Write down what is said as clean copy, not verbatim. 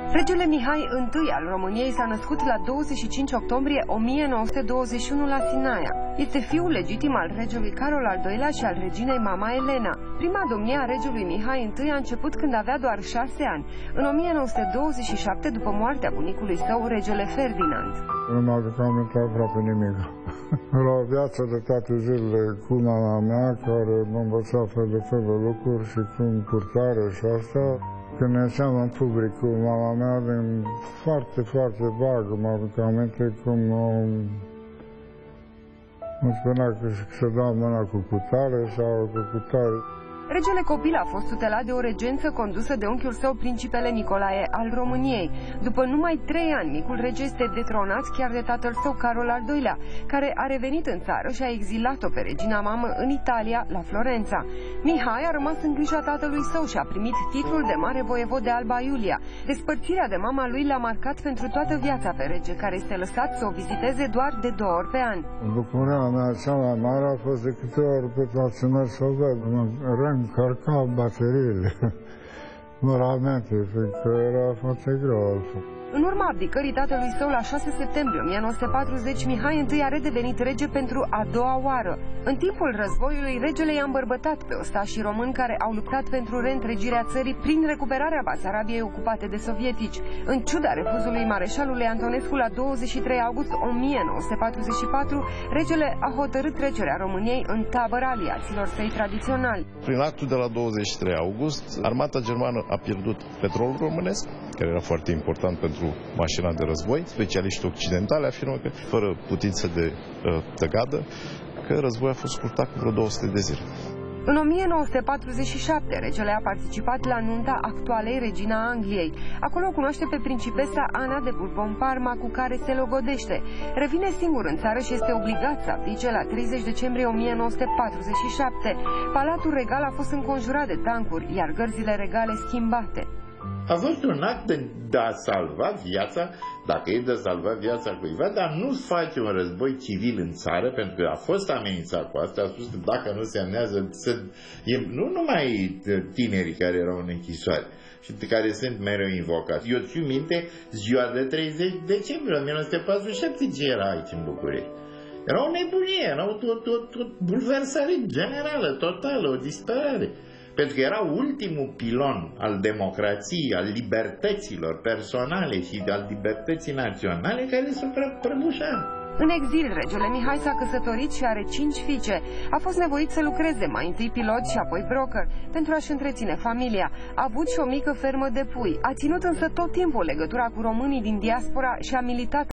Regele Mihai I al României s-a născut la 25 octombrie 1921 la Sinaia. Este fiul legitim al regelui Carol al II-lea și al reginei mama Elena. Prima domnie a regelui Mihai I a început când avea doar 6 ani, în 1927, după moartea bunicului său, regele Ferdinand. Nu m-aduc aminte aproape nimic. Era o viață de toate zilele cu mama mea, care mă învăța fel de fel de lucruri și cum purtare și asta. Când ieșeam în public cu mama mea, din foarte, foarte vag, mă aduc aminte cum îmi spunea că să dau mâna cu cutare sau cu cutare. Regele copil a fost tutelat de o regență condusă de unchiul său, principele Nicolae al României. După numai 3 ani, micul rege este detronat chiar de tatăl său, Carol al II-lea, care a revenit în țară și a exilat-o pe regina mamă în Italia, la Florența. Mihai a rămas în grija tatălui său și a primit titlul de mare voievod de Alba Iulia. Despărțirea de mama lui l-a marcat pentru toată viața pe rege, care este lăsat să o viziteze doar de 2 ori pe an. Bucuria mea cea mai mare a fost de câte ori pe toată să o văd. Încărcau bateriile, moralmente, fiindcă era foarte greu altfel. În urma abdicării tatălui său la 6 septembrie 1940, Mihai I a redevenit rege pentru a 2-a oară. În timpul războiului, regele i-a îmbărbătat pe ostașii români care au luptat pentru reîntregirea țării prin recuperarea Basarabiei ocupate de sovietici. În ciuda refuzului mareșalului Antonescu, la 23 august 1944, regele a hotărât trecerea României în tabăra aliaților săi tradiționali. Prin actul de la 23 august, armata germană a pierdut petrolul românesc, care era foarte important pentru mașina de război. Specialiști occidentali afirmă că, fără putință de tăgadă, că războiul a fost scurtat cu vreo 200 de zile. În 1947, regele a participat la nunta actualei regina Angliei. Acolo o cunoaște pe principesa Ana de Bourbon-Parma, cu care se logodește. Revine singur în țară și este obligat să abdice la 30 decembrie 1947. Palatul regal a fost înconjurat de tancuri, iar gărzile regale schimbate. A fost un act de a salva viața, dacă e de a salva viața cuiva, dar nu face un război civil în țară, pentru că a fost amenințat cu asta. A spus că dacă nu se amnează, nu numai tinerii care erau în închisoare și care sunt mereu invocați. Eu țin minte ziua de 30 decembrie 1947 ce era aici în București. Era o nebunie, era o bulversare generală, totală, o disperare. Pentru că era ultimul pilon al democrației, al libertăților personale și al libertății naționale care se prăbușea. În exil, regele Mihai s-a căsătorit și are 5 fiice. A fost nevoit să lucreze mai întâi pilot și apoi broker pentru a-și întreține familia. A avut și o mică fermă de pui. A ținut însă tot timpul legătura cu românii din diaspora și a militat